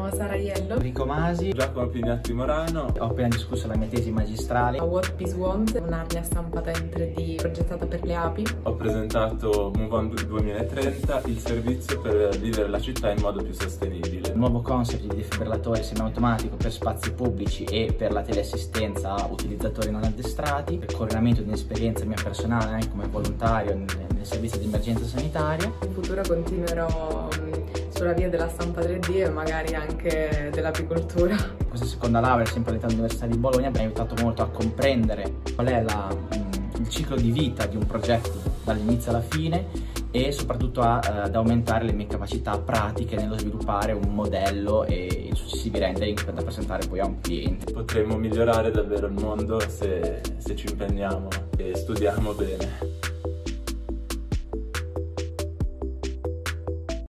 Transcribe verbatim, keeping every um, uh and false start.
sono Sara Iello, Enrico Masi, Giacomo Pignatti Morano. ho appena discusso la mia tesi magistrale. a What Peace Want, una mia stampata in tre D progettata per le api. Ho presentato Move On duemilatrenta, il servizio per vivere la città in modo più sostenibile. Il nuovo concept di defibrillatore semiautomatico per spazi pubblici e per la teleassistenza a utilizzatori non addestrati, il coordinamento di un'esperienza mia personale anche come volontario nel servizio di emergenza sanitaria. In futuro continuerò sulla via della stampa tre D e magari anche dell'apicoltura. Questa seconda laurea, sempre all'Università di Bologna, mi ha aiutato molto a comprendere qual è la, il ciclo di vita di un progetto dall'inizio alla fine e soprattutto a, ad aumentare le mie capacità pratiche nello sviluppare un modello e i successivi rendering da presentare poi a un cliente. Potremmo migliorare davvero il mondo se, se ci impegniamo e studiamo bene.